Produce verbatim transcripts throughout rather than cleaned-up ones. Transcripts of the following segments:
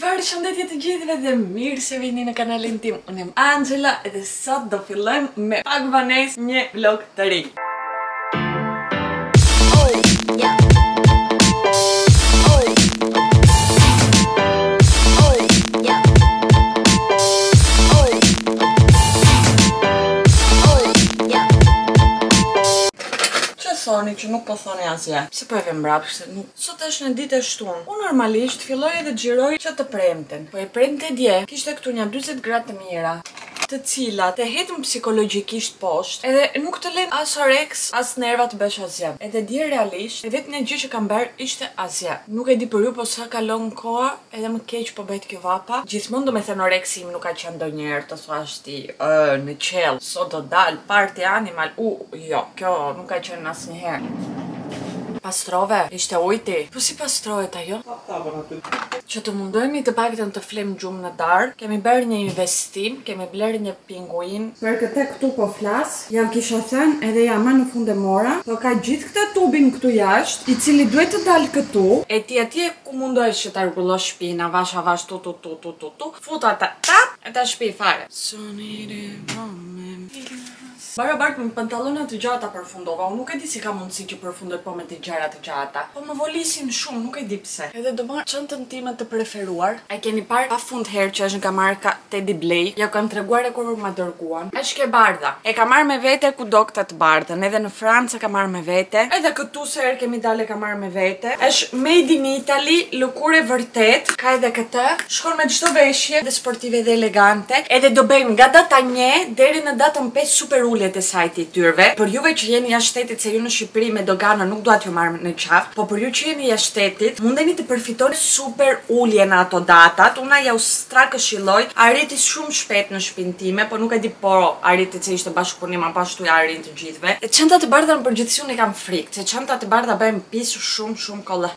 Përshëndetje të gjithëve dhe mirë se vini në kanalin tim. Unë jam Angela edhe sot do fillojmë me pak banesë një vlog të ri. Thoni që nuk po thoni asgjë. Pse po e vem mbrapsht se nuk. Sot është në ditë e shtunë. Unë normalisht filloj edhe xhiroj që të premten. Po e premte dje kishte këtu një dyzet gra të mira, të cilat e hetën psikologjikisht poshtë, edhe nuk të lën as oreks, as nerva të bësh asgjë. Edhe dje realisht, e vetmja gjë që kam bërë ishte asgjë. Nuk e di për ju, po sa kalon koha, edhe më keq po bëhet kjo vapa. Gjithmonë do me thënë oreksi im nuk ka qenë ndonjëherë të thuash ti, ë, në qell, sot do dal party animal. U, jo, kjo nuk ka qenë asnjëherë. Pastrove, ishte ujti. Po si pastrohet ajo? Që të mundohemi të paktën të flem gjumë në darkë, kemi bërë një investim, kemi blerë një pinguin. Për këtë këtu po flas, jam kisha thënë edhe jam në fund e mora, po ka gjithë këtë tubin këtu jashtë, i cili duhet të dalë këtu, e ti atje ku mundohesh që ta rregullosh shtëpinë, avash avash tu tu tu tu tu tu, futa ta tap, e ta shtëpi fare. Barabart me pantallona të gjata përfundova, unë nuk e di si ka mundësi që përfundoj po me të gjera të gjata. Po më volisin shumë, nuk e di pse. Edhe do marr çantën time të preferuar. E keni parë pafund herë që është nga marka Teddy Blake. Ja kam treguar e kur ma dërguan. Është ke bardha. E ka marrë me vete kudo këtë të bardhën. Edhe në Francë ka marrë me vete. Edhe këtu se herë kemi dalë ka marrë me vete. Është made in Italy, lëkure vërtet. Ka edhe këtë. Shkon me çdo veshje, dhe sportive dhe elegante. Edhe do bëjmë nga data një deri në datën pesë super e sajti tyrve. Për juve që jeni jashtë shtetit, se ju në Shqipëri me dogana nuk duat ju marrë në qafë, po për ju që jeni jashtë shtetit, mundeni të përfitoni super ullje në ato datat. Una ja u strakëshilloj, arriti shumë shpejt në shtëpinë time, po nuk e di po arriti se ishte bashkëpunim apo ashtu ja arrin të gjithëve. E çantat e bardha në përgjithësi unë kam frikë, se çantat e bardha bëjmë pis shumë shumë kollaj.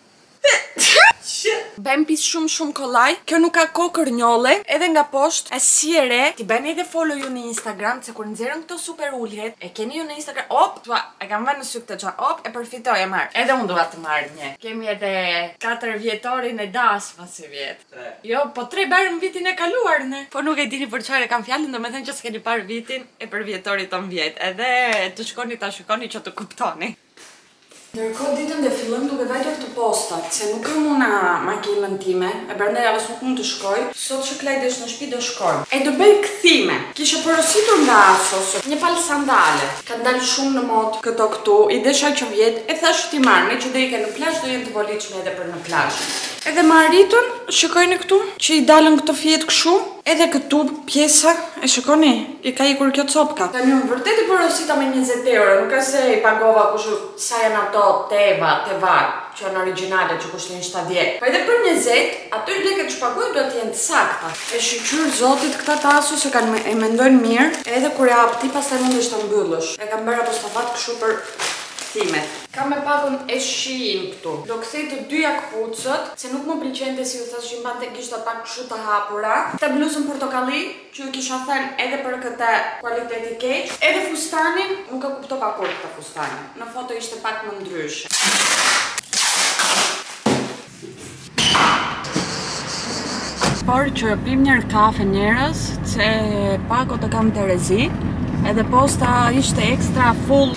Bëjmë pis shumë shumë kollaj. Kjo nuk ka kokër njolle. Edhe nga poshtë e si e re. Ti bëni edhe follow ju në Instagram, se kur nxjerrën këto super ulljet, e keni ju në Instagram. Op, tua, e kam vënë në sy këtë çfarë. Op, e përfitoj e marr. Edhe unë dua të marr një. Kemi edhe katër vjetorin e das pasi vjet. Jo, po tre bërëm vitin e kaluar ne. Po nuk e dini për çfarë kam fjalën, domethënë që s'keni parë vitin e për vjetorit ton vjet. Edhe të shkoni ta shikoni që të kuptoni. Ndërkohë ditën dhe fillojmë duke vajtur të postat, se nuk kam una makinën time, e brenda javës nuk mund të shkoj, sot që Klajdi është në shtëpi do shkojmë. E do bëj kthime. Kisha porositur nga Asos një palë sandale. Ka dalë shumë në mod këto këtu, i desha që vjet, e thash ti marr, me që do ike në plazh do jenë të volitshme edhe për në plazh. Edhe më arritën, shikojni këtu, që i dalën këto fjet kështu, edhe këtu pjesa, e shikoni, i ka ikur kjo copka. Tani unë vërtet i porosita me njëzet euro, nuk ka se i pagova kushu sa janë ato teva, tevar, që janë originale që kushtin shtadjet. Po edhe për njëzet, ato i leket që pagoj do t'jenë të sakta. E shqyqyr zotit këta tasu se kanë e mendojnë mirë, edhe kur e hap ti pas të mund është të mbyllësh. E kam bërë apostafat kështu për thimet. Kam me pakun e shiin këtu. Do kthej të dyja këpucët, se nuk më pëlqente si u thash që mbante kishte pak kështu të hapura. Këtë bluzën portokalli, që ju kisha thënë edhe për këtë kualiteti keq, edhe fustanin, nuk e kuptova kur këtë fustanin. Në foto ishte pak më ndryshe. Por që pim njërë kafe njerës, se pako të kam Terezi, edhe posta ishte ekstra full.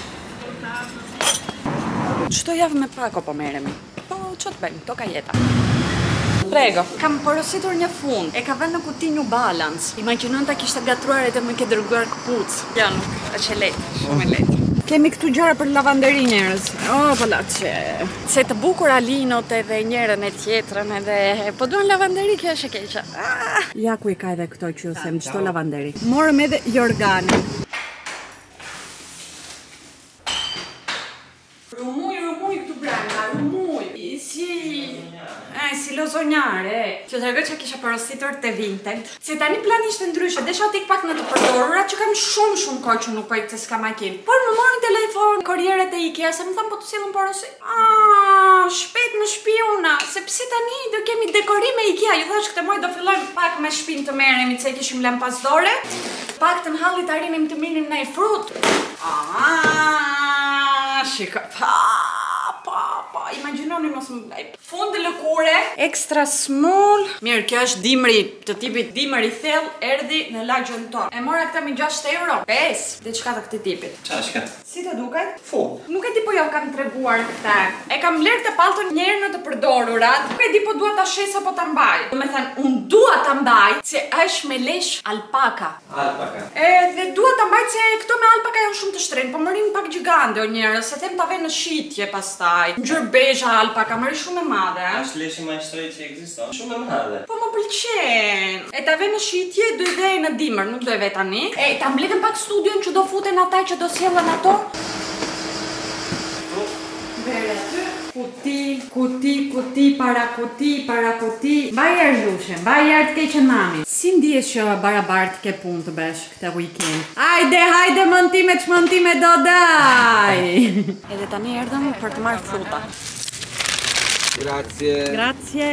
Çdo javë me pako po merremi. Po ç'o të bëjmë, to ka jeta. Prego. Kam porositur një fund. E ka vënë në kuti New Balance. Imagjinon ta kishte gatruar edhe më ke dërguar këpucë. Ja, nuk është e lehtë, shumë e lehtë. Kemi këtu gjëra për lavanderi njerëz. Oh, po laçe. Se të bukur alinot edhe njërën e tjetrën edhe po duan lavanderi, kjo është e keqe. Ah! Ja ku i ka edhe këto që ju them, çdo lavanderi. Morëm edhe jorganin. Si lozonjare, që të rëgë që kisha porositur të Vinted. Se tani plan ishte ndryshe, desha tik pak në të përdorura që kam shumë shumë kohë që nuk pojtë se s'ka makinë. Por më morën telefon, korierët e IKEA, se më thamë po të silën porosi. Aaaa, shpet në shtëpi una, se pse tani do kemi dekorim me IKEA. Ju thash këtë muaj do fillojmë pak me shtëpinë të merremi, se kishim lënë pas dore. Pak të në hallit arrinim të mirnim në i frut. Aaaa, shiko, pa, pa, pa, imagjinoni mos më blej. Fund lëkure, extra small. Mirë, kjo është dimri të tipit dimër i thellë, erdhi në lagjën tonë. E mora këtë me gjashtë euro. pesë, diçka të këtij tipit. Qa shka? Si të duket? Fu. Nuk e di po jo kam treguar këtë. E kam bler të pallton një herë në të përdorurat. Nuk e di po dua ta shes apo ta mbaj. Do të thënë, un dua ta mbaj, se është me lesh alpaka. Alpaka. Edhe dua ta mbaj se këto me alpaka janë shumë të shtrenjtë, po më rin pak gjigande o njerëz, se them ta vë në shitje pastaj. Ngjyrë bezha alpaka, më rin shumë e madhe. Është leshi më i shtrenjtë që ekziston. Shumë e madhe. Po më pëlqen. E ta vë në shitje, do i vë në dimër, nuk do i vë tani. E ta mbledhëm pak studion që do futen ata që do sjellën ato. Vere aty. Kuti, kuti, kuti, para kuti, para kuti. Bajer lushe, bajer të keqen mami. Si ndihesh që barabart ke punë të besh këtë weekend? Hajde, hajde mëntime që mëntime do daj. Edhe tani erdhëm për të marrë fruta. Grazie. Grazie.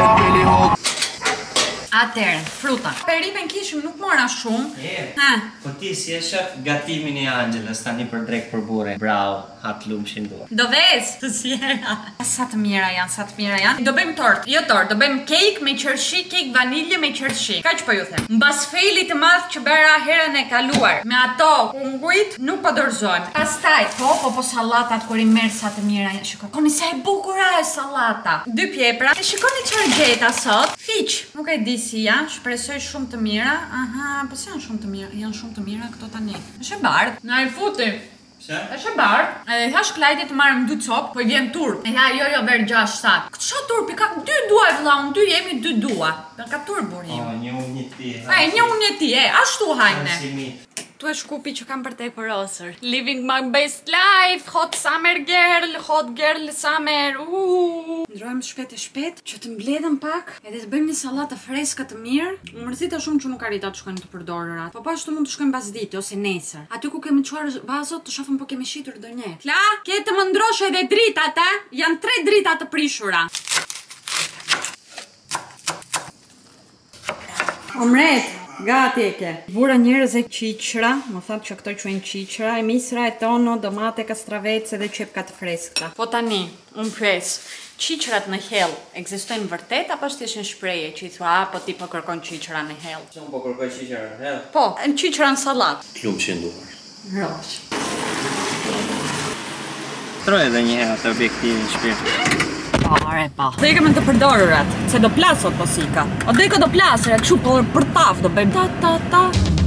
Atëherë, fruta. Perimen kishim nuk mora shumë. Je. Ha. Po ti si e shef gatimin e Angelës tani për drek për bure. Bravo, hat lumshin dua. Do vez të sjera. Sa të mira janë, sa të mira janë. Do bëjmë tort, jo tort, do bëjmë cake me qershi, cake vanilje me qershi. Kaq po ju them. Mbas feilit të madh që bëra herën e kaluar, me ato kungujt nuk po dorëzojmë. Pastaj, po, po, po sallatat kur i merr sa të mira janë. Shikoj, koni sa e bukur është sallata. Dy pjepra. E shikoni çfarë gjeta sot. Fiq, nuk e di si janë, shpresoj shumë të mira. Aha, po si janë shumë të mira? Janë shumë të mira këto tani. Është e bardhë. Na i futi. Pse? Është e bardhë. Edhe thash Klajtit të marrim dy copë, po i vjen turp. E tha jo jo ver gjashtë shtat. Këtë çfarë turpi ka? Dy dua vëlla, unë dy jemi dy dua. Ka turp burim. Oh, një unë një ti. Ai, një unë një ti, e, ashtu hajne. Si mi. Tu e shkupi që kam për te përosër. Living my best life, hot summer girl, hot girl summer, uuuu. Ndrojmë shpet e shpet, që të mbledhëm pak, edhe të bëjmë një sallatë freska të mirë. Më mërzita shumë që nuk arrita të shkojnë të përdorërat. Po pa ashtu mund të shkojmë bas dite, ose nesër. Aty ku kemi çuar vazot, të shofëm po kemi shitur do një. Kla, ke të më ndrosh edhe dritat, e? Janë tre drita të prishura. Omret. Gati e ke. Vura njerëz e qiqra, më thatë që këto quajnë qiqra, e misra e tono, domate, kastravece dhe qepka të freskëta. Po tani, unë pres, qiqrat në hell ekzistojnë vërtet apo është thjesht një shprehje që i thua, a po ti po kërkon qiqra në hell? Që unë po kërkoj qiqra në hell? Po, në qiqra në sallatë. Lumshin duar. Roq. Troj edhe një herë atë objektivin shpirt. Pare, pa. Dhe i kemë të përdorurat, se do plasot po sika. O dhe i ka do plasër, e këshu për, për taf do bëjmë. Ta, ta, ta.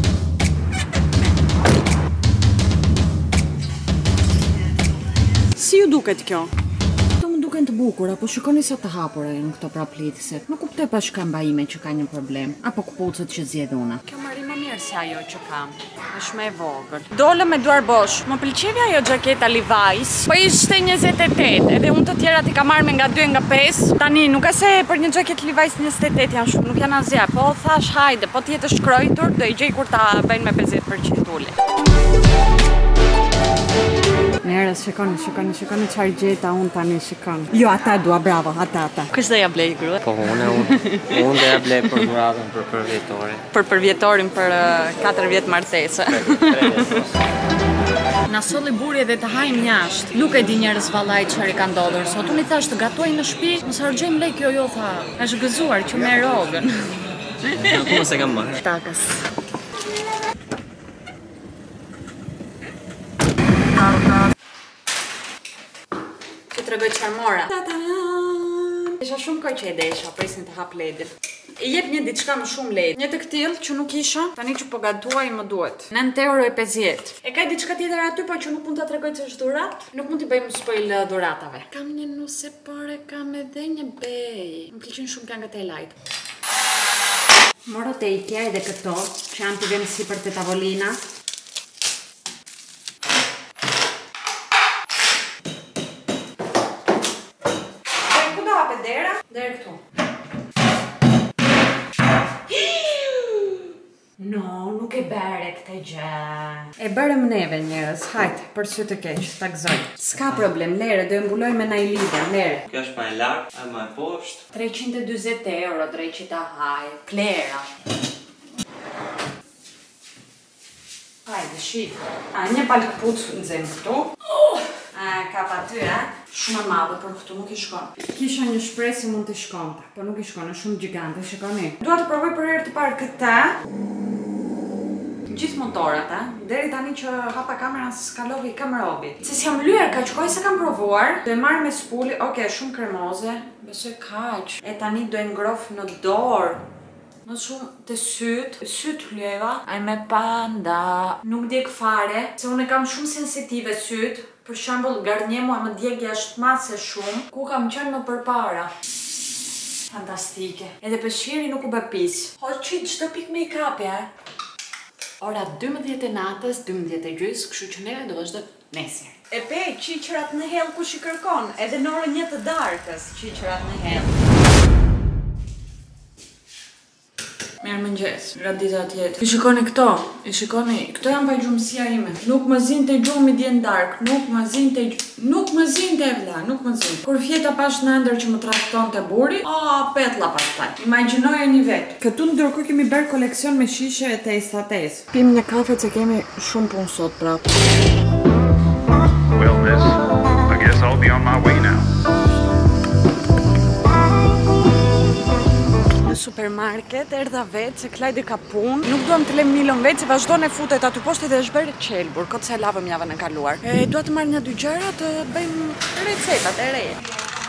Si ju duket kjo? Këto më duken të bukura, po shikoni sa të hapura në këto praplitëset. Nuk kuptoj pa shka mbajime që ka një problem. Apo këpucët që zjedhuna. Kjo më ri më mirë se ajo që kam. Është më e vogël. Dole me duar bosh. Më pëlqevi ajo xhaketa Levi's, po ishte njëzet e tetë, edhe unë të tjerat i kam marrë me nga dy nga pesë. Tani nuk e se për një xhaketë Levi's njëzet e tetë janë shumë, nuk janë asgjë. Po thash hajde, po ti jetë shkrojtur, do i gjej kur ta bëjnë me pesëdhjetë përqind ulje. Njerëz, shikoni, shikoni, shikoni çfarë gjeta unë tani shikoni. Jo, ata dua, bravo, ata, ata. Kush do ja blej grua? Po unë, unë. Unë do ja blej për dhuratën për përvjetorin. Për përvjetorin për katër vjet martese. Na solli buri edhe të hajmë jashtë. Nuk e di njerëz vallaj çfarë ka ndodhur sot. Unë i thash të gatuaj në shtëpi, mos harxojmë lek, jo jo tha. Është gëzuar që me rogën. Ku mos e kam marrë? Takës. Që të regoj qëfar mora. Isha shumë koj që e desha, presin të hap ledin. I jep një diçka më shumë led. Një të këtil që nuk isha, tani që po gatuaj më duhet. nëntë euro e pesëdhjetë. E ka diçka tjetër aty, po që nuk mund të tregoj që është dhurat. Nuk mund t'i bëjmë spoil dhuratave. Kam një nuse, por e kam edhe një bej. Më pëlqen shumë këngët e lajt. Moro te Ikea edhe këto, që janë të vjenë si për të tavolina. Dere këtu. No, nuk e bere këtë gjë. E bërëm neve njerëz, hajtë, për sy të keq, ta gëzoj. S'ka problem, lere, do e mbuloj me na i lider, lere. Kjo është ma e lartë, a ma e poshtë. treqind e dyzet euro, drejqit a hajë, klera. Hajde, shif. A, një palë këpucë në zemë këtu. Oh! A, ka pa ty, e? Shumë e madhe, për këtu nuk i shkon. Kisha një shpresë se mund të shkonte, por nuk i shkon, është shumë gjigante, shikoni. Dua të provoj për herë të parë këtë. Gjithë motorat, e? Deri tani që hapa kameran se skalovi kamerobi. Se si jam lyer, kaq kohë se kam provuar. Do e marr me spuli, oke, shumë kremoze. Besoj kaq. E tani do e ngrof në dorë. Më shumë të syt, syt hljeva. Aj me panda. Nuk djeg fare, se unë kam shumë sensitive syt. Për shembull, Garnier mua më djeg jashtë mase shumë. Ku kam qenë më përpara. Fantastike. Edhe peshqiri nuk u bë pis. Hoqi çdo pikë make-upi, e? Ora dymbëdhjetë e natës, dymbëdhjetë e gjys, kështu që neve do vazhdo nesër. E pe, qiqërat në hell kush i kërkon, edhe në orën një të darkës, qiqërat në hell. Mirë mëngjes, gratë dita tjetë. I shikoni këto, i shikoni, këto janë vajgjumësia ime. Nuk më zinte gjumi djen dark, nuk më zinte, nuk më zinte vla, nuk më zinte. Kur fjeta pash në ndër që më trakton të buri, a, petla pastaj. Imagjinoje një vetë. Këtu ndërkohë kemi bërë koleksion me shishe e testates. Pim një kafe që kemi shumë punë sot prapë. Well, miss, I guess I'll be on my way now. Supermarket, erdha vetë, se Klajdi ka punë. Nuk duam të lem Milon vetë, se vazhdo në futet aty poshtë dhe është bërë qelbur, këtë se lavëm javën e kaluar. E, dua të marrë një dy gjëra të bëjmë recetat e reja.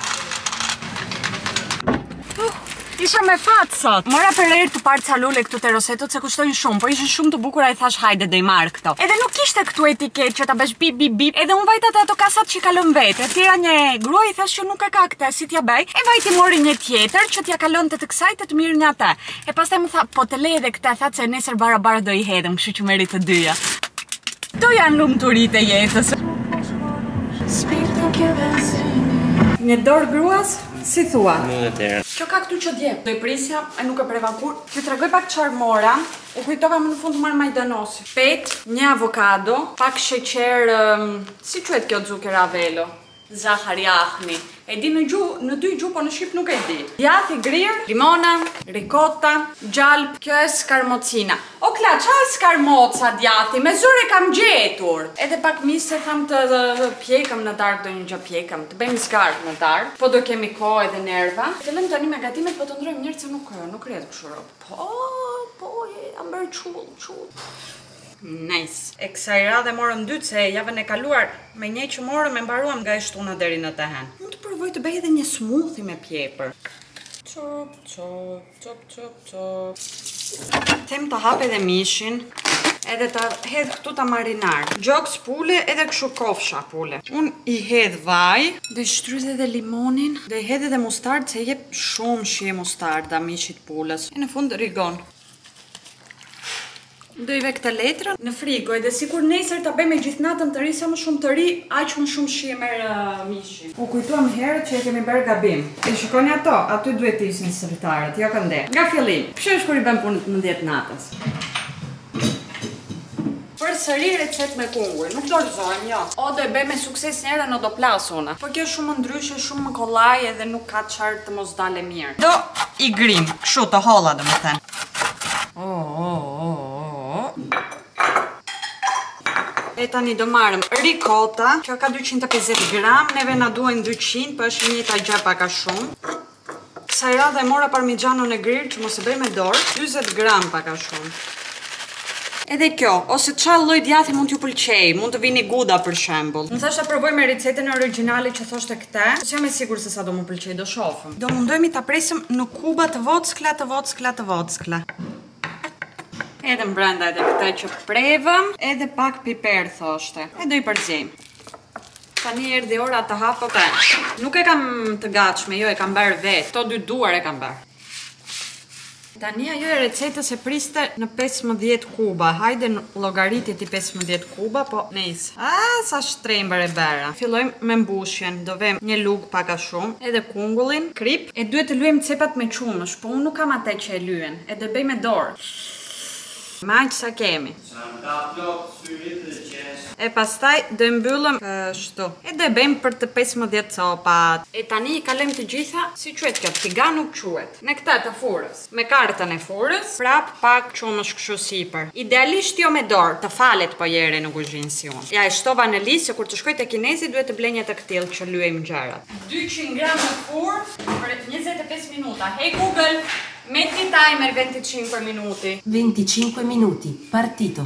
Uh, isha me fat sot. Mora për herë të parë calule këtu te rosetot se kushtojnë shumë, po ishin shumë të bukura, i thash hajde do i marr këto. Edhe nuk kishte këtu etiket që ta bësh bip bip bip. Edhe unë vajta te ato kasat që kalon vetë. E tjera një grua i thash që nuk e ka këtë, si t'ja bëj. E vajti mori një tjetër që t'ja kalonte të kësaj të të mirë një atë. E pastaj më tha, po të le edhe këtë, tha se nesër barabara do i hedhëm, kështu që merri të dyja. Kto janë lumturitë e jetës. Një dorë gruas? Si thua? Që ka këtu që dje? Do i prisja, e nuk e preva kur. Ti tregoj pak çfarë mora. U kujtova më në fund të marr majdanosi. Pet, një avokado, pak sheqer, um, si quhet kjo zuker avelo? Zahar jahni. E di në gju, në dy gju, po në shqip nuk e di. Djathi grirë, limona, ricota, gjalp, kjo e skarmocina. O kla, qa e skarmoca djathi? Me zure kam gjetur. Edhe pak misë se tham të pjekëm në dark, do një gjë pjekëm, të bëjmë skarp në dark, po do kemi kohë edhe nerva. Fillem tani me gatimet, po të ndrojmë njërë se nuk, nuk rjetë këshuro. Po, po, jam bërë qull, qull. Nice. E kësaj radhe morëm dytë se javën e kaluar me një që morëm e mbaruam nga e shtuna deri në të hen. Mund të provoj të bëj edhe një smoothie me pjepër. Çop, çop, çop, çop, çop. Them të hap edhe mishin, edhe të hedh këtu ta marinar. Gjoks pule edhe kështu kofsha pule. Unë i hedh vaj, do i shtrydh edhe limonin, do i hedh edhe mustard se jep shumë shije mustarda mishit pulës. E në fund rigon. Do i ve këtë letrën në frigo, edhe sikur nesër ta bëjmë gjithë natën të ri, sa më shumë të ri, aq më shumë shije merr uh, mishin. U kujtuam herët që e kemi bërë gabim. E shikoni ato, aty duhet të ishin sërtarët, jo kënde. Nga fillim. Pse është kur i bën punën nëntëdhjetë natës? Përsëri recet me kungull, nuk dorëzojmë, jo. O do e bëj me sukses njëra në do plasuna. Po kjo është shumë ndryshe, shumë më kollaj edhe nuk ka çfarë të mos dale mirë. Do i grim, kështu të holla domethënë. Oh, oh, oh. E tani do marrëm ricota, që ka dyqind e pesëdhjetë gram, neve na duhen dyqind, po është njëta gjë pak a shumë. Kësaj radhe mora parmigianon e grill, që mos e bëj me dorë, dyzet gram pak a shumë. Edhe kjo, ose çfarë lloj djathi mund t'ju pëlqej, mund të vini guda për shembull. Më thashë ta provoj me recetën origjinale që thoshte këtë, se jam e sigurt se sa do më pëlqej, do shohim. Do mundohemi ta presim në kuba të vockla, të vockla, të vockla. Edhe në brenda edhe këta që prevëm, edhe pak piper thoshte. E do i përzim. Tani erdhi ora të hapë të. Nuk e kam të gatshme, jo e kam bërë vetë. To dy duar e kam bërë. Tani ajo e recetës e priste në pesëmbëdhjetë kuba. Hajde në llogaritit i pesëmbëdhjetë kuba, po nejse. A, sa shtrembër e bëra. Fillojmë me mbushjen. Do vem një lugë pak a shumë, edhe kungullin, krip. E duhet të lyejmë cepat me qumësh, po unë nuk kam atë që e lyen. E do bëj me dorë. Maq sa kemi. Sa më ka plot syrit dhe qesh. E pastaj do e mbyllëm kështu. E do e bëjmë për të pesëmbëdhjetë copat. E tani i kalojmë të gjitha, si quhet kjo? Tigan nuk quhet. Në këtë të furrës. Me kartën e furrës, prap pak çumësh kështu sipër. Idealisht jo me dorë, të falet po jere në kuzhinë si unë. Ja, e shtova në listë se kur të shkoj te kinezi duhet të blej një të këtill që lyejmë gjërat. dyqind gram në furrë për njëzet e pesë minuta. Hey Google, metti timer venticinque minuti. venticinque minuti, partito.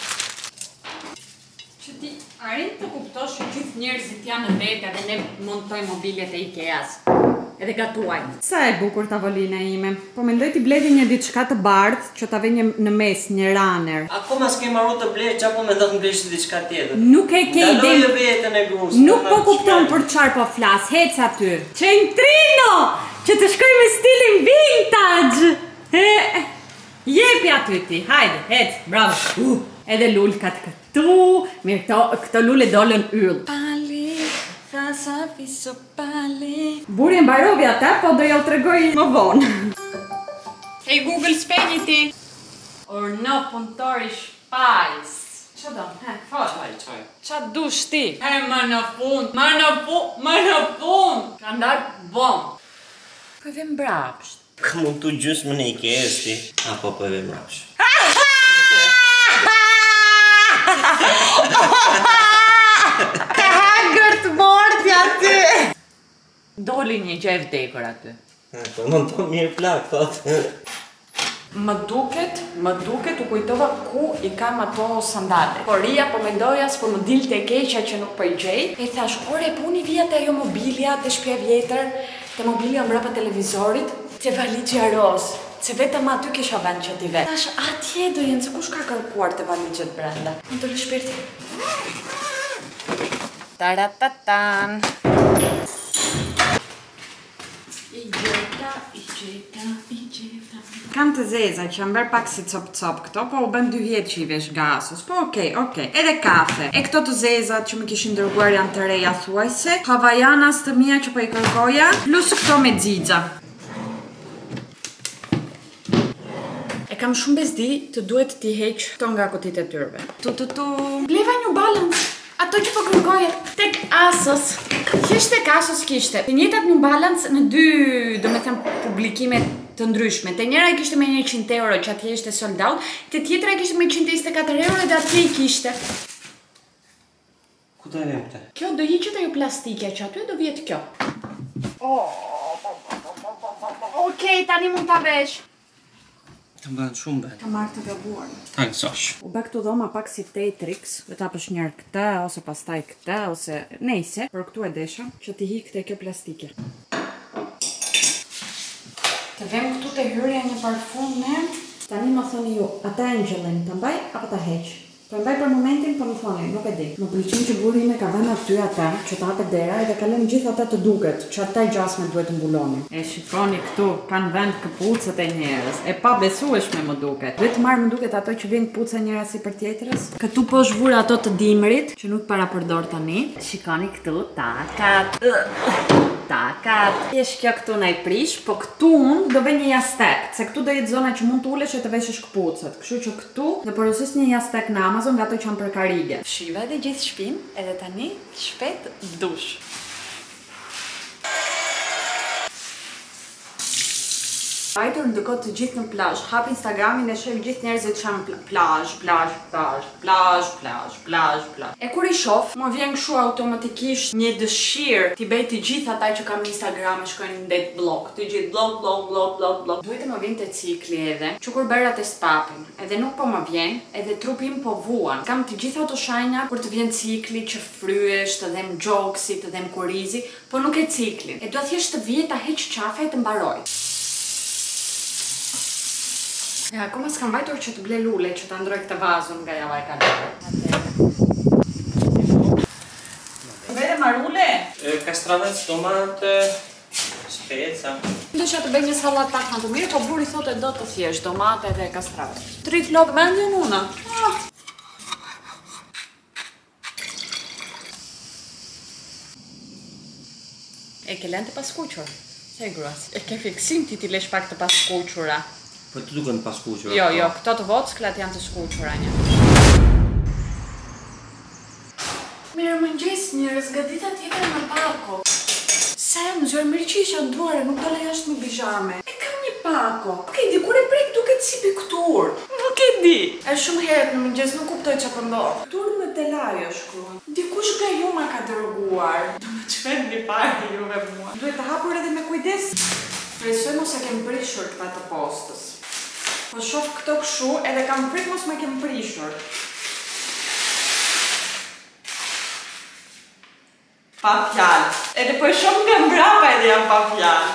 Që ti arrin të kuptosh që gjithë njerëzit janë në vete dhe ne montojmë mobiljet e Ikeas. Edhe gatuaj. Sa e bukur tavolina ime. Po mendoj t'i bledi një diçka të bardhë që ta vë një në mes, një runner. Akoma s'ke marrë të blesh, çapo mendon të blesh diçka tjetër. Nuk e ke ide. Daloj vetën e grus. Nuk po kupton për çfarë po flas. Hec aty. Centrino, që të shkoj me stilin vintage. E, jepi aty ti. Hajde, hec. Bravo. Uh, edhe lulkat këtu. Mirë, këto, këto lule dolën yll. Pali. Sa fiso pali. Buri mbarovi ata, po do ja u tregoj më vonë. Hey Google, spegni ti. Or no punëtori shpajs. Qa do? He, fort. Çaj, çaj. Qa dush ti? He, më në fund, më në fund, më në fund. Ka ndarë bom. Po e vem brapsht. Ka mund të gjysmë në Ikeas ti. Apo po e vem brapsht. Doli një gjë e vdekur aty. Po më të mirë plak, thotë. Më duket, më duket u kujtova ku i kam ato sandale. Por ria po mendoja s'po më dilte e keqja që nuk po i gjej. E thash, ore puni vija te ajo mobilja, te shtëpia vjetër, te mobilja mbrapa televizorit, te valizja roz. Se vetëm aty kisha vend që ti vet. Thash, atje do jenë, se kush ka kërkuar te valizjet brenda. Më të lë shpirti. Taratatan. I gjeta, i gjeta, i gjeta. Kam të zeza që jam bërë pak si cop-cop këto, po u bëm dy vjetë që i vesh gasos. Po okej, okej. Edhe kafe. E këto të zezat që më kishin dërguar janë të reja thuajse. Havajanas të mia që po i kërkoja. Plus këto me xixha. E kam shumë bezdi të duhet t'i heq këto nga kutit e tyrve. Tu tu tu. Bleva New Balance. Ato që po kërkoja tek Asos. Thjesht tek Asos kishte. Të njëjtat New Balance në dy, do me thënë, publikime të ndryshme. Te njëra i kishte me njëqind euro që atje ishte sold out, te tjetra i kishte me njëqind e njëzet e katër euro dhe atje i kishte. Ku do e vem këte? Kjo do hiqet ajo plastike që aty do vjet kjo. Okej, tani mund ta vesh. Të mbanë shumë ben. Ka marrë të gabuar. Ta gësosh. U bë këtu dhoma pak si Tetrix, do ta hapësh njërë këtë, ose pastaj këtë, ose nejse, por këtu e desha që ti hi këtë kjo plastike. Të vem këtu të hyrja një parfum me. Tani më thoni ju, ata Angelin, të mbaj apo ta heq? Po mbaj për momentin, po më thoni, nuk e di. Më pëlqen që burri ime ka vënë aty ata, që të hapet dera edhe ka lënë gjithë ata të duket, që ata gjasme duhet të mbuloni. E shikoni këtu, kanë vend këpucët e njerës. E pa besueshme më duket. Duhet të marrë më duket ato që vjen këpuca njëra si për tjetrës. Këtu po zhvura ato të dimrit, që nuk para përdor tani. Shikoni këtu, takat. Takat. Jesh kjo këtu na i prish, po këtu unë do vë një jastek, se këtu do jetë zona që mund të ulesh e të veshësh këpucët. Kështu që këtu do porosis një jastek në Amazon nga ato që janë për karige. Shiva edhe gjithë shtëpinë, edhe tani shpejt dush. Vajtur ndërkohë të gjithë në plazh, hap Instagramin e shoh gjithë njerëzit që janë plazh, plazh, plazh, plazh, plazh, plazh, plazh. E kur i shoh, më vjen kështu automatikisht një dëshirë t'i bëj të gjithë ata që kam Instagram e shkojnë në det blog, të gjithë blog, blog, blog, blog, blog. Duhet të më vjen të cikli edhe, që kur bëra test papin, edhe nuk po më vjen, edhe trupi im po vuan. Kam të gjitha ato shenja kur të vjen cikli që fryesh, të dhem gjoksi, të dhem kurizi, po nuk e ciklin. E do thjesht të vije ta heq qafe e të mbaroj. Ja, akoma s'kam vajtur që të ble lule, që të ndroj këtë vazun nga java e kalore. Vere marule? Kastravec, tomate, speca. Dëshja të bëj një sallatak më të mirë, po buri thotë do të thjesht, tomate dhe kastravec. Tri flok mendjen una. Ah. E ke lënë të paskuqur? Se gruas. E ke fiksim ti ti lesh pak të paskuqura. Po të duken të paskuqura. Jo, jo, këto të vocklat janë të skuqura një. Mirëmëngjes njerëz, gadita tjetër në pako. Se më zërë mirë që isha ndruare, nuk dole jashtë me bijame. E kam një pako. Nuk e di, kur e prek duket si piktur. Nuk e di. E shumë herët në mëngjes nuk kuptoj që përndodh. Piktur në telaj është kru. Dikush nga ju ma ka dërguar. Do më qëvet një parë juve mua. Duhet të hapur edhe me kujdes. Presoj mos e kem prishur këta të postës. Po shof këto këshu edhe kam prik mos me kem prishur. Pa fjallë. Edhe po e shumë nga mbrapa edhe jam pa fjallë.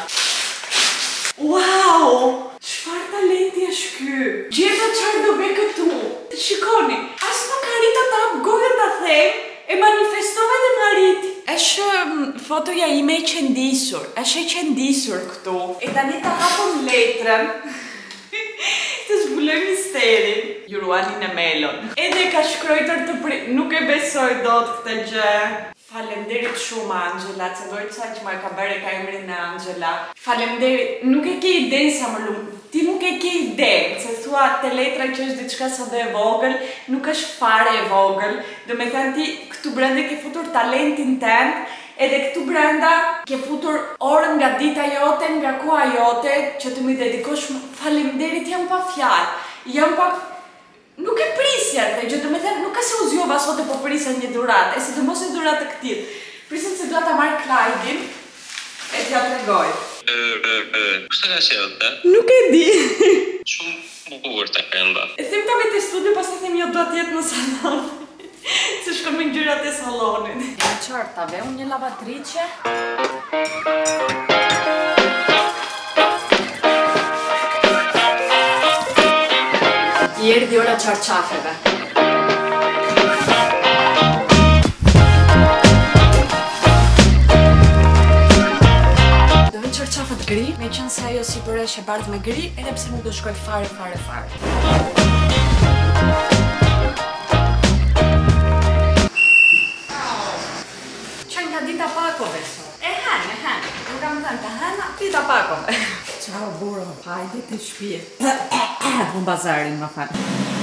Wow! Çfarë talenti është ky? Gjeta çfarë do bëj këtu. Shikoni, as nuk arrita ta hap gojën ta them, e manifestova dhe më arriti. Është um, fotoja ime e qëndisur. Është e qëndisur këtu. E tani ta hapëm letrën. Të zbuloj misterin. Juruanin e Melon. Edhe ka shkruar të pri... Nuk e besoj dot këtë gjë. Falemderit shumë Angela, që dojtë sa që ma ka bere ka emrin e Angela. Falemderit, nuk e ke ide sa më lumë, ti nuk e ke ide, se thua te letra që është diçka sa dhe e vogël, nuk është fare e vogël, do me thënë ti këtu brenda ke futur talentin tënd, edhe këtu brenda ke futur orën nga dita jote, nga koha jote, që të mi dedikosh më. Falemderit, jam pa fjalë, jam pa... Nuk e prisja të gjë, do me thënë, nuk ka se u zjova sot e po prisja një durat, e si të mos e durat të këtit. Prisën se do ta marrë Klajdin, e t'ja tregoj. Kështë ka qelë të? Nuk e di. Shumë bukur të kënda. E them ta me të studio, pas të them jo do t'jetë në salon. Se shko me ngjyrat e salonit. E në qartave, unë një lavatrice. Jeri di ora qarqafeve. Do vë qarqafet gri, me qënë se ajo si përesh e bardh me gri, edhe pse nuk do shkoj fare, fare, fare. Qënë ka dita pakove sot? E hen, e hen. Nuk kam thënë ka hena, dita pakove. Ciao, buro, hajde të shpije. Unë bazarin, më falë.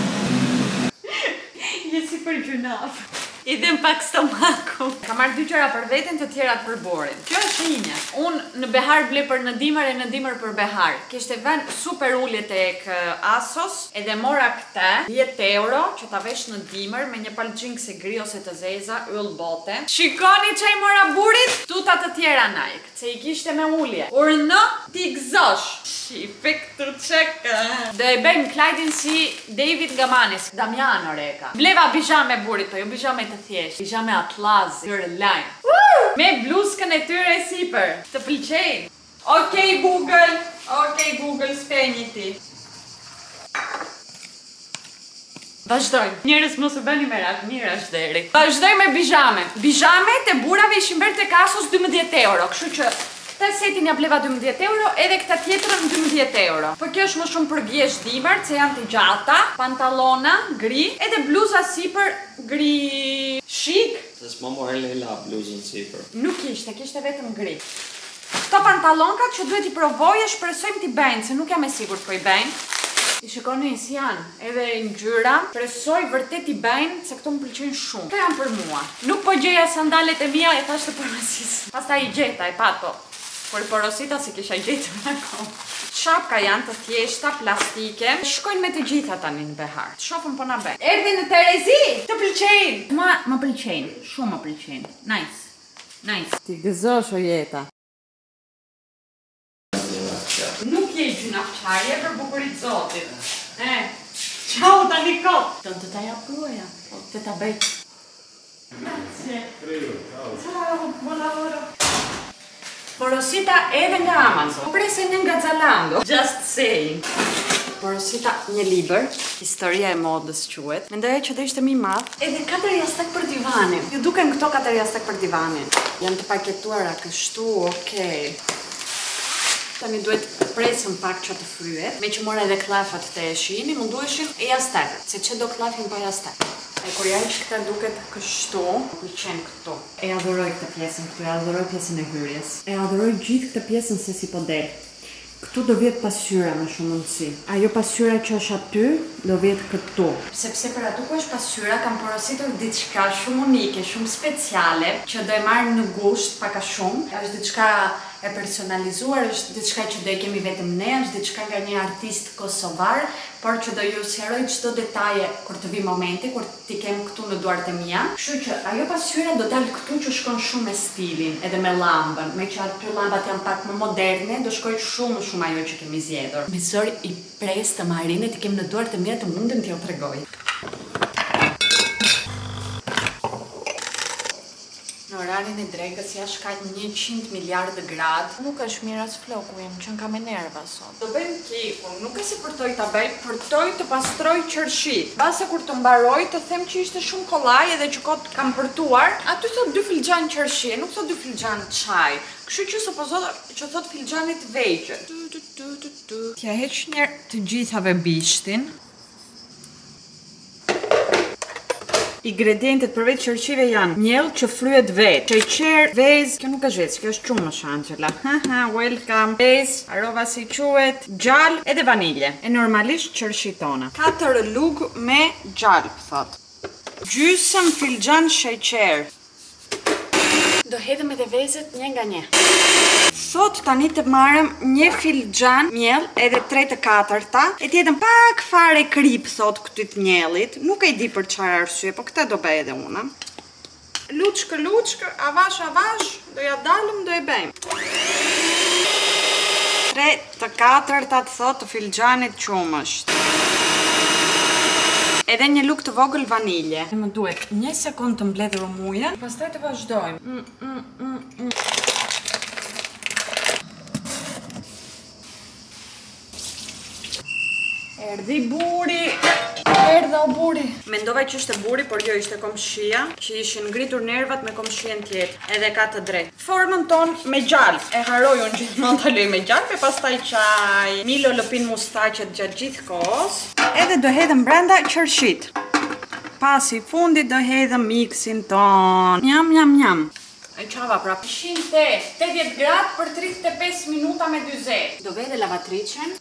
Je si për gjunaf. Idem pak stomaku. Ka marrë dy qëra për veten, të tjerat për borin. Kjo është linja. Unë në behar ble për në dimër e në dimër për behar. Kishte vend super ullje tek Asos, edhe mora këte dhjetë euro që ta vesh në dimër me një palgjink se gri ose të zeza, yll bote. Shikoni që i mora burit, tuta të tjera Nike, se i kishte me ullje. Por në t'i gëzosh. Shipe këtu qeka. Do e bëjmë Klajdin si David Gamanis, Damiano reka. Bleva bijame burit, po jo bijame të thjesht, bijame atlazi, tyre lajnë. Me bluskën e tyre sipër, të pëlqejnë. Okej Google, okej Google, spenjë ti. Vazhdojmë. Njerëz mos e bëni merak, mirë është deri. Vazhdojmë me bijame. Bijamet e burave ishin bërë tek Asos dymbëdhjetë euro, kështu që këta setin ja bleva dymbëdhjetë euro, edhe këta tjetrën dymbëdhjetë euro. Po kjo është më shumë për vjesht dimër, se janë të gjata, pantallona gri, edhe bluza sipër gri shik. Se s'ma more Leila bluzën sipër. Nuk ishte, kishte vetëm gri. Këto pantallonkat që duhet i provoj e shpresojmë t'i bëjnë, se nuk jam e sigurt po i bëjnë. I shikoni si janë, edhe ngjyra, presoj vërtet i bëjnë, se këto më pëlqejnë shumë. Këto janë për mua. Nuk po gjeja sandalet e mia e thash të porosisë. Pastaj i gjeta, e pat po. Por porosita si kisha gjetur në kom. Shapka janë të thjeshta, plastike. Shkojnë me të gjitha tani në behar. Shofëm po na bëj. Erdhi në Terezi! Të pëlqejnë! Mua më pëlqejnë, shumë më pëlqejnë. Nice. Nice. Ti gëzosh o jeta. Nuk je gjunafçarje për bukurit zotit. E, ciao tani kot! Të të ta jap gruaja, të ta bëj. Grazie. Ciao, buon lavoro. Porosita edhe nga Amazon. Presen nga Zalando. Just saying. Porosita një libër, historia e modës quhet. Mendoja që do ishte më i madh. Edhe katër jashtëk për divanin. Ju duken këto katër jashtëk për divanin. Janë të paketuara kështu, okay. Tani duhet presëm pak që të fryet, me që mora edhe klafat të e shini, mundueshin e jastekët, se që do klafin pa jastekët. E kur jaj që këta duket kështu, pëlqen këtu. E adhuroj këtë pjesën këtu, e adhuroj pjesën e hyrjes. E adhuroj gjithë këtë pjesën se si po del. Këtu do vjetë pasqyra me shumë mundësi. Ajo pasqyra që është aty, do vjetë këtu. Sepse për aty ku është pasqyra, kam porositur diçka shumë unike, shumë speciale, që do e marrë në gusht paka shumë. Është diçka e personalizuar, është diçka që do e kemi vetëm ne, është diçka nga një artist kosovar, por që do ju sqaroj çdo detaje kur të vi momenti, kur t'i kem këtu në duart e mia. Kështu që ajo pasqyra do dalë këtu që shkon shumë me stilin, edhe me llambën, me që aty llambat janë pak më moderne, do shkoj shumë shumë ajo që kemi zgjedhur. Me zor i pres të marrine t'i kem në duart e mia të mundem t'ju tregoj. Në orarin e drekës jashtë ka njëqind miliardë gradë. Nuk është mirë as floku im, që n'kam e nerva sot. Do bëjmë kekun, nuk e si përtoj t'a bëj, përtoj të pastroj qërshit. Base kur të mbaroj të them që ishte shumë kollaj edhe që kot kam përtuar, aty thot dy filxhan qërshi, nuk thot dy filxhan çaj. Kështu që supozot që thot filxhanit vegjët. T'ja heq njerë të gjithave bishtin. Ingredientet përveç qërqive janë miell që fryet vetë, sheqer, vezë, kjo nuk është vezë, kjo është qumë është Angela. Haha, welcome. Vezë, aroma si quhet, gjallë edhe vanilje. E normalisht qërshit tona. katër lugë me gjallë, thot. Gjysëm filxhan sheqer. Do hedhëm edhe vezët një nga një. Sot tani të marrëm një filxhan miell edhe tre të katërta, e t'jedhëm pak fare krip thot këtyt miellit, nuk e di për çfarë arsye, po këtë do bëj edhe unë. Luçkë luçkë, avash avash, do ja dalëm, do e bëjmë. Tre të katërtat thot të filxhanit qumësht. Edhe një lugë të vogël vanilje. Më duhet një sekund të mbledhur uja, pastaj të vazhdojmë. Mm, mm, mm, mm. Erdhi buri, erdha o buri. Mendova që ishte buri, por jo ishte komshia, që ishin ngritur nervat me komshien tjetër. Edhe ka të drejtë. Formën ton me gjallë. E haroj unë gjithmonë ta lej me gjallë, e pastaj çaj. Milo lëpin mustaqet gjatë gjithë kohës. Edhe do hedhëm brenda qërshit. Pasi fundit do hedhëm miksin ton. Njam, njam, njam. E qava pra. njëqind e tetëdhjetë gradë për tridhjetë e pesë minuta me dyzet. Do vede lavatricën.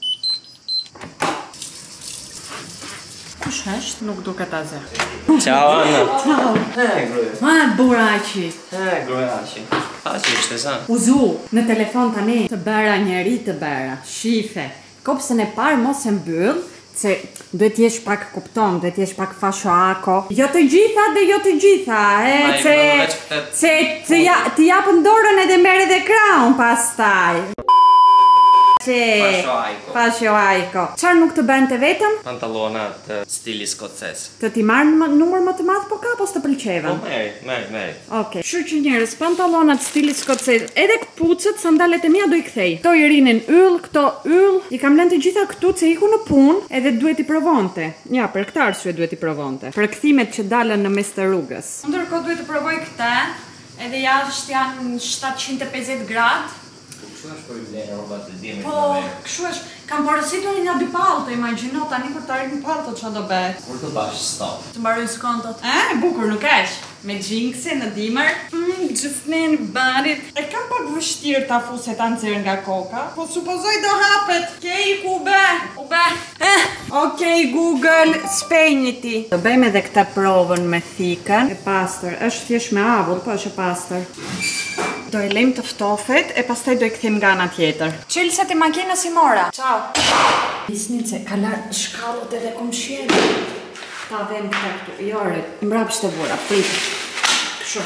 Kush është? Nuk duket as e. Ciao Anna. Ciao. E gruja. Ma buraqi. E gruja aqi. Aqi ishte zan. Uzu, në telefon tani të bëra njeri të bëra. Shife. Kopsën e parë mos e mbyll, se duhet jesh pak kupton, duhet jesh pak fashoako. Jo të gjitha dhe jo të gjitha, e, se, se të japën dorën edhe merr edhe kraun pastaj. Fashoaiko. Fashoaiko. Çfarë nuk të bën të vetëm? Pantallonat stili skocez. Të ti marrë numër më të madh po ka, apo s'të pëlqeven? Po meri, meri, meri. Okej. Kështu që njerëz, pantallonat stili skocez, edhe kpucët, sandalet e mia do i kthej. Këto i rinin yll, këto yll, i kam lënë të gjitha këtu se iku në punë, edhe duhet i provonte. Ja, për këtë arsye duhet i provonte. Për kthimet që dalën në mes të rrugës. Ndërkohë duhet të provoj këtë, edhe jashtë janë shtatëqind e pesëdhjetë gradë. Kështu është për i blenë roba të dimit. Po, kështu është. Kam porositur një dy palto, imagjino tani kur të arrin palto çfarë do bëhet. Kur të bash stop. Të mbaroj skontot. E, bukur nuk është. Me xhinkse në dimër. Mm, gjithnen barit. E kam pak vështirë ta fuse ta nxjerr nga koka, po supozoj do hapet. Kej ku be? U be. Eh, Okej, Google, spejniti. Do bëjmë edhe këtë provën me thikën. E pastër, është thjesht me avull, po është e pastër. Do e lejmë të ftofet e pastaj do e kthim nga ana tjetër. Çelësat e makinës i mora. Ciao. Nisnin se ka larë shkallët edhe komshien. Ta vem këta këtu. Jore, mbrapsht e vura, prit. Kështu.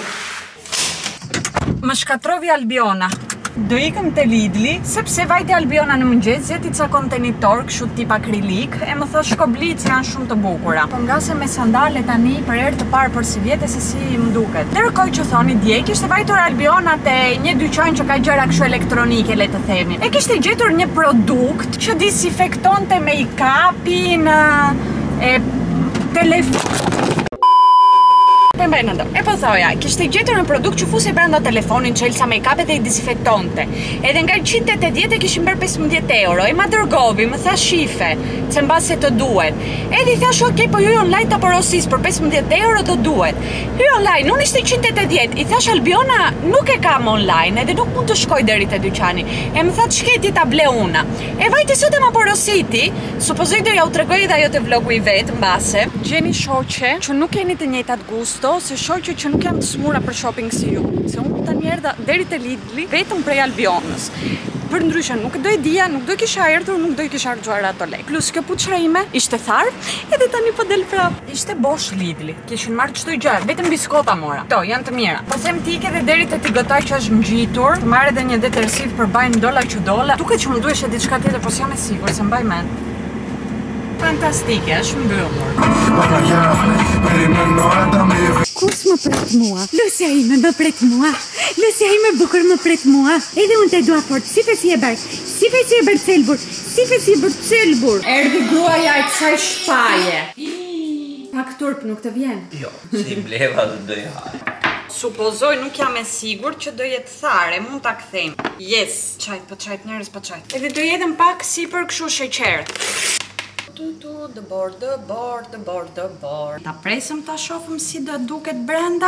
Më shkatrovi Albiona. Do ikëm te Lidli, sepse vajti Albiona në mëngjes, zeti ca kontenitor, kështu tip akrilik, e më thosh shkoblic janë shumë të bukura. Po nga se me sandale tani për herë të parë për si vjetë se si më duket. Ndërkohë që thoni dje, kishte vajtur Albiona te një dyqan që ka gjëra kështu elektronike, le të themi. E kishte gjetur një produkt që disinfektonte make-upin, e telefon. Përmbaj në do. E po thoja, kishte gjetur një produkt që fuse brenda telefonin që elsa make-up dhe i disinfektonte. Edhe nga njëqind e tetëdhjetë e kishin bërë pesëmbëdhjetë euro. E ma dërgovi, më tha shife, se mbase të duhet. Edhe i thash, ok, po hyj online ta porosis për pesëmbëdhjetë euro do duhet. Hyj online, unë ishte njëqind e tetëdhjetë. I thash Albiona, nuk e kam online, edhe nuk mund të shkoj deri te dyqani. E më tha shketi ta ble una. E vajti sot e ma porositi, supozoj do ja u tregoj edhe ajo te vlogu i vet mbase. Gjeni shoqe që nuk keni të njëjtat gusto, se shoqe që nuk janë të smura për shopping si ju. Se unë tani erdha deri te Lidli vetëm prej Albionës. Për ndryshe nuk do e dija, nuk do e kisha erdhur, nuk do i kisha harxuar ato lek. Plus kjo puçra ime ishte tharë, edhe tani po del prap. Ishte bosh Lidli, kishin marrë çdo gjë, vetëm biskota mora. Kto janë të mira. Po them ti ke edhe deri te tigotaj që është ngjitur, të marrë edhe një detersiv për bajnë dolla që dolla. Duket që më duhej diçka tjetër, po s'jam e sigurt se mbaj mend. Fantastike, është mbyllur. Kus më pret mua? Lusja ime më pret mua. Lusja ime bukur më pret mua. Edhe unë te dua fort. Si fe si e bërë. Si fe si e bërë celbur. Si fe si e bërë celbur. Erdi gruaja e kësaj shpaje. Pak turp nuk të vjen? Jo, si bleva dhe do i haj. Supozoj nuk jam e sigur që do jetë thare, mund ta kthejmë. Yes, çajt, po çajt njerëz, po çajt. Edhe do jetëm pak sipër kështu sheqer. Tu tu, the board, the board, the board, the board. Ta presëm ta shohim si do duket brenda.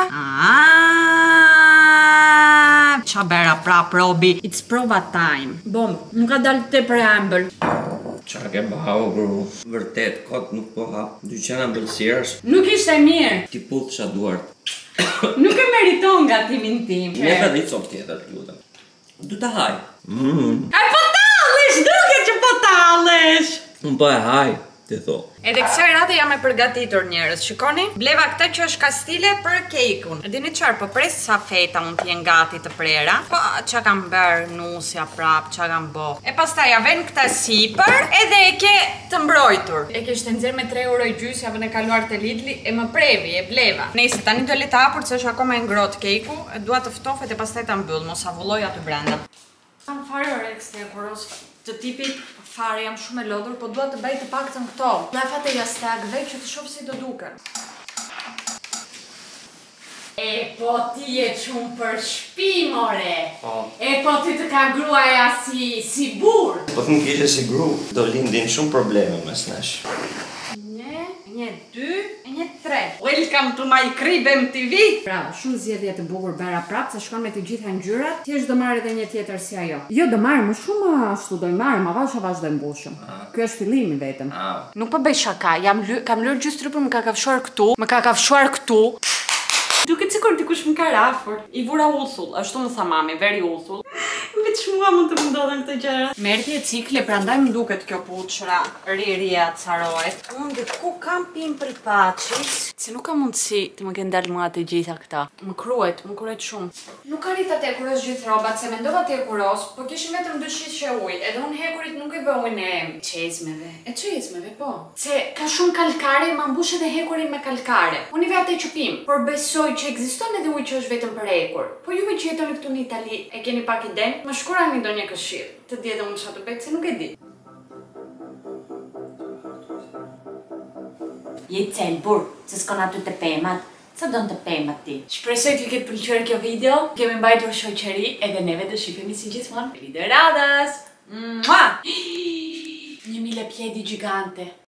Ah, qa bera prap Robi. It's prova time. Bom, nuk ka dalë te për embël. Qa ke bëhau, gru? Vërtet, kot nuk po ha. Dyqena bëlsirës. Nuk ishte mirë. Ti puth qa duart. Nuk e meriton nga timin tim. Ne ka ditë cop tjetër, të lutem. Du të haj. Mm. E po tallesh, duket që po tallesh. Unë po e haj, ti tho. Edhe kësaj rate jam e përgatitur njerëz. Shikoni, bleva këtë që është kastile për kejkun. E dini çfarë, po pres sa feta mund t'jen gati të prera. Po çka kam bër nusja prap, çka kam bë. E pastaj ja vën këtë sipër, edhe e ke të mbrojtur. E ke shtë nxjerr me tre euro i gjys, javën e kaluar te Lidli, e më previ, e bleva. Nëse tani do le ta hapur se është akoma e ngrohtë kejku, e dua të ftofet e pastaj ta mbyll, mos avulloj aty brenda. Kam fare oreks të kuros të tipit fare, jam shumë e lodhur, po dua të bëj të paktën këto. Lafat e jastagëve që të shoh si do duken. E po ti e qumë për shpi, more. Po. E po ti të ka gruaja si, si burr. Po të më kishe si gru, do lindin shumë probleme mes nesh. Një, një, dy, e një, tre. Welcome to my crib M T V. Bravo, shumë zgjedhje të bukur bëra prap, se shkon me të gjitha ngjyrat. Ti është do marrë edhe një tjetër si ajo. Jo, do marrë më shumë ashtu, do i marrë, ma vash avash do mbushëm. Ky është fillimi vetëm. Nuk po bëj shaka, jam ly, kam lër gjys trupin, më ka kafshuar këtu, më ka kafshuar këtu. Duket sikur dikush më ka rafur. I vura uthull, ashtu më tha mami, veri uthull. Veç mua mund të më ndodhen këto gjëra. Merrti e cikle, prandaj më duket kjo puçra ri-ria carohet. Unë ku kam pim për paçis, se nuk ka mundësi të më kenë dalë mua të gjitha këta. Më kruhet, më kruhet shumë. Nuk arrita të kuros gjithë rrobat, se mendova të kuros, po kishim vetëm dy shishe ujë, edhe unë hekurit nuk i vë ujin e çezmeve. E çezmeve po. Se ka shumë kalkare, ma mbush edhe hekurin me kalkare. Unë i ve atë që pim, por besoj që ekziston edhe ujë që është vetëm për hekur. Po juve që jetoni këtu në Itali, e keni pak ide? Më shkruani ndonjë këshill, të di edhe unë çfarë të bëj, se nuk e di. Je celbur, se s'kon aty të pemat. Sa don të pemat ti? Shpresoj t'ju ketë pëlqyer kjo video. Kemi mbajtur shoqëri, edhe neve do shifemi si gjithmonë video radhas. Mua! Një mile piedi gjigante.